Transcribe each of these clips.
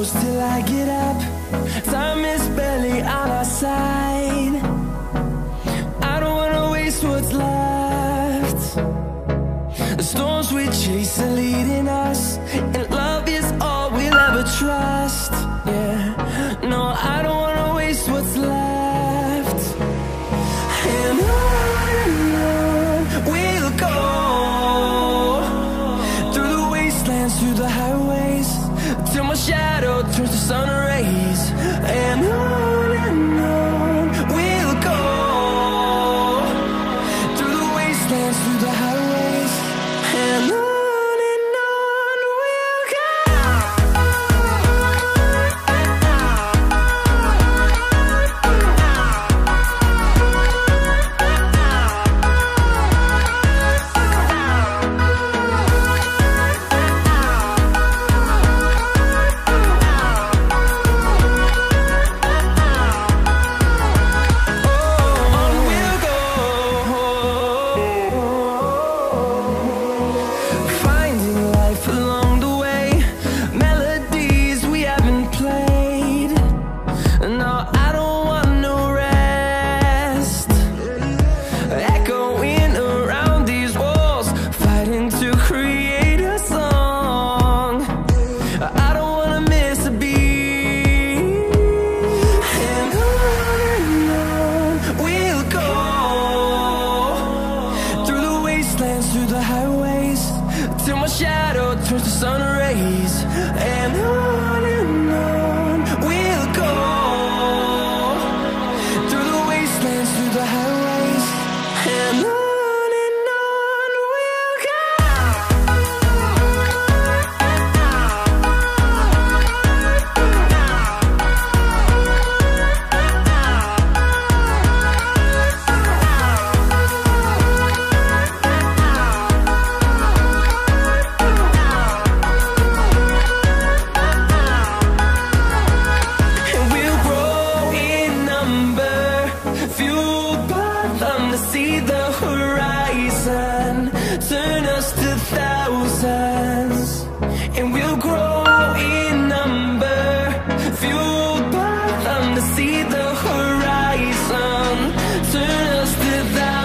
close till I get up. Time is barely on our side. I don't wanna waste what's left. The storms we chase are leading us, and love is all we'll ever trust. Yeah, no, I don't wanna waste what's left. And on we'll go, through the wastelands, through the highways, till my shadow turns to sun rays. And on we'll go, through the wastelands, through the highways, and on we'll go. Through the highways, till my shadow turns to sun rays. And on we'll go, through the wastelands, through the highways, and on we'll go. See the horizon, turn us to thousands, and we'll grow in number, fueled by them. To see the horizon, turn us to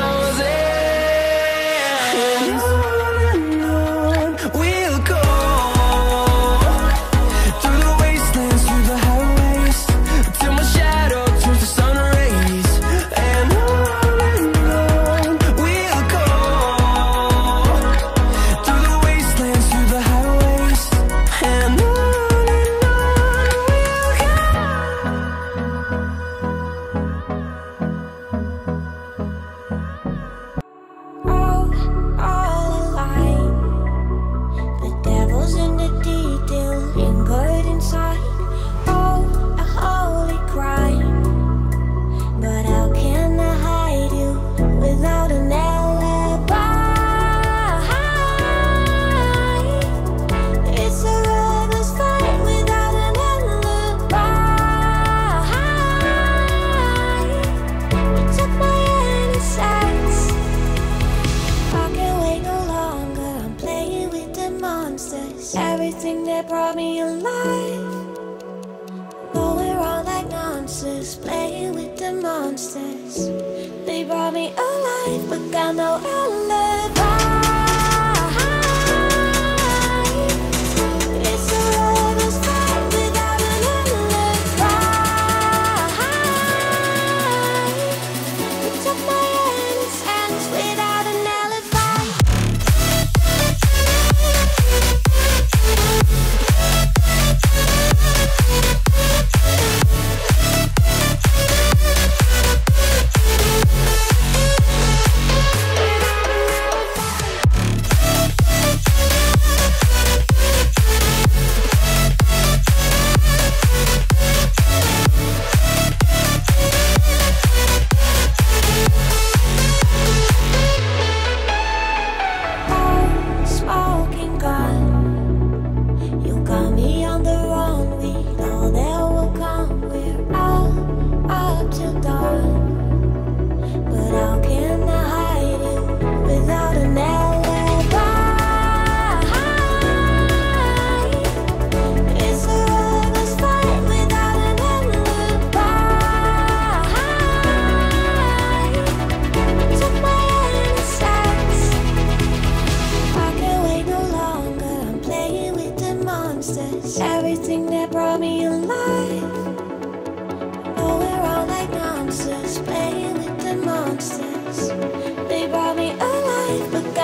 thousands, and on we'll go, through the wastelands, through the highways, till my shadow turns to sun rays. And everything that brought me alive, going wrong like nonsense, playing with the monsters. They brought me alive, but got no alibi. It's a lover's fight without an alibi. They took my innocence without an alibi.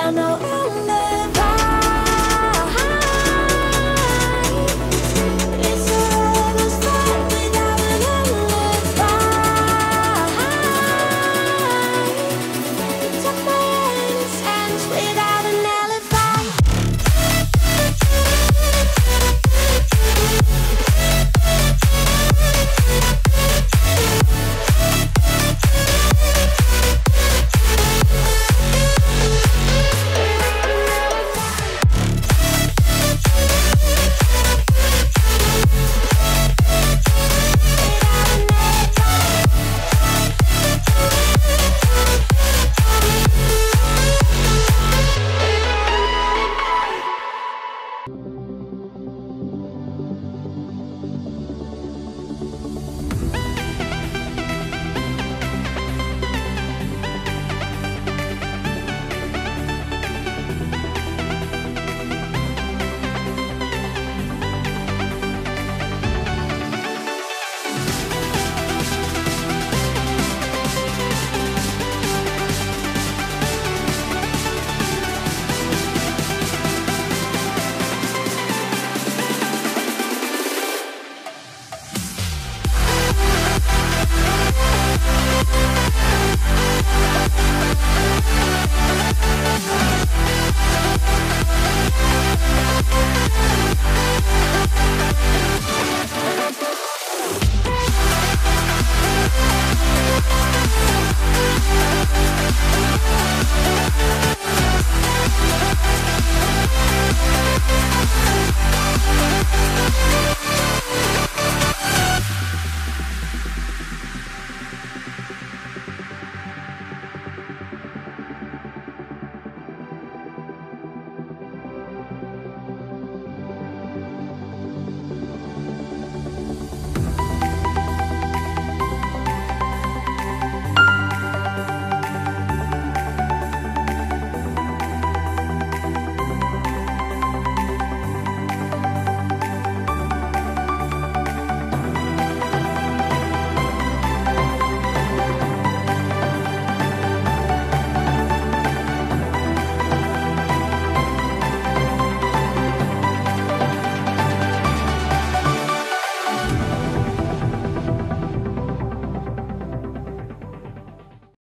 I know